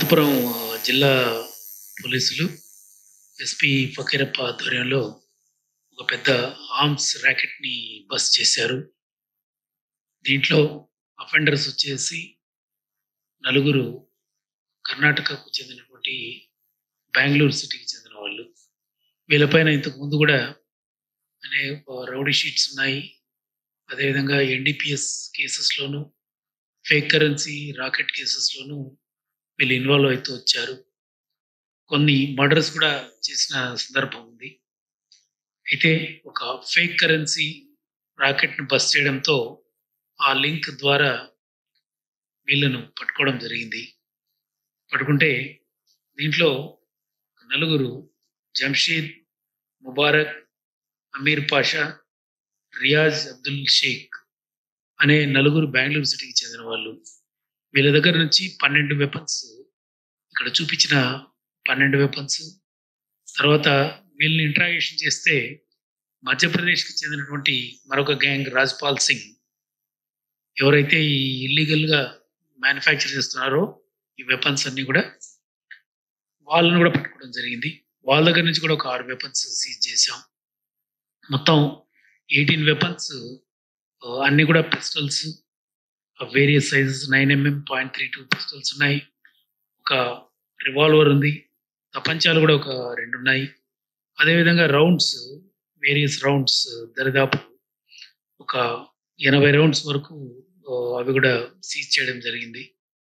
అనంతపురం జిల్లా పోలీసులు ఎస్పీ ఫకీరప్ప ఆధ్వర్యంలో ఒక పెద్ద ఆర్మ్స్ ర్యాకెట్‌ని బస్ట్ చేశారు. దీంట్లో అఫెండర్స్ వచ్చేసి నలుగురు కర్ణాటకకు చెందినటువంటి బెంగుళూరు సిటీకి చెందిన వాళ్ళు. వీళ్ళపైన ఇంతకు ముందు గూడా రౌడీ షీట్స్ ఉన్నాయి. అదేవిధంగా ఎన్‌డీపీఎస్ కేసెస్‌లోను, ఫేక్ కరెన్సీ రాకెట్ కేసెస్‌లోను వీళ్ళు ఇన్వాల్వ్ అవుతూ వచ్చారు. కొన్ని మర్డర్స్ కూడా చేసిన సందర్భం ఉంది. అయితే ఒక ఫేక్ కరెన్సీ రాకెట్‌ని బస్ట్ చేయడంతో ఆ లింక్ ద్వారా వీళ్ళను పట్టుకోవడం జరిగింది. పట్టుకుంటే దీంట్లో నలుగురు జంషీద్, ముబారక్, అమీర్ పాషా, రియాజ్ అబ్దుల్ షేక్ అనే నలుగురు బెంగుళూరు సిటీకి చెందిన వాళ్ళు. వీళ్ళ దగ్గర నుంచి 12 వెపన్స్, ఇక్కడ చూపించిన 12 వెపన్స్, తర్వాత వీళ్ళని ఇంట్రాగేషన్ చేస్తే మధ్యప్రదేశ్‌కి చెందినటువంటి మరొక గ్యాంగ్ రాజ్‌పాల్ సింగ్ ఎవరైతే ఈ ఇల్లీగల్‌గా మ్యానుఫ్యాక్చర్ చేస్తున్నారో ఈ వెపన్స్ అన్నీ కూడా వాళ్ళని కూడా పట్టుకోవడం జరిగింది. వాళ్ళ దగ్గర నుంచి కూడా ఒక 6 వెపన్స్ సీజ్ చేశాం. మొత్తం 18 వెపన్స్, అన్నీ కూడా pistols various sizes 9mm .32 pistols ఉన్నాయి. ఒక రివాల్వర్ ఉంది. తపంచాలు కూడా ఒక 2 ఉన్నాయి. అదేవిధంగా రౌండ్స్, వేరియస్ రౌండ్స్ దరిదాపు ఒక 80 రౌండ్స్ వరకు అవి కూడా సీజ్ చేయడం జరిగింది.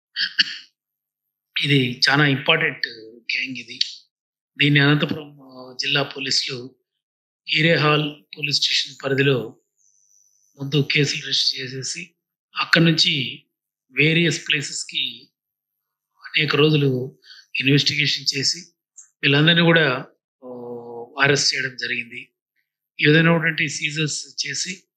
ఇది చాలా ఇంపార్టెంట్ గ్యాంగ్ ఇది. దీన్ని అనంతపురం జిల్లా పోలీసులు హీరేహాల్ పోలీస్ స్టేషన్ పరిధిలో ముందు కేసులు రిజిస్టర్ చేసేసి అక్కడి నుంచి వేరియస్ ప్లేసెస్‌కి అనేక రోజులు ఇన్వెస్టిగేషన్ చేసి వీళ్ళందరినీ కూడా అరెస్ట్ చేయడం జరిగింది. ఈ విధమైనటువంటి సీజర్స్ చేసి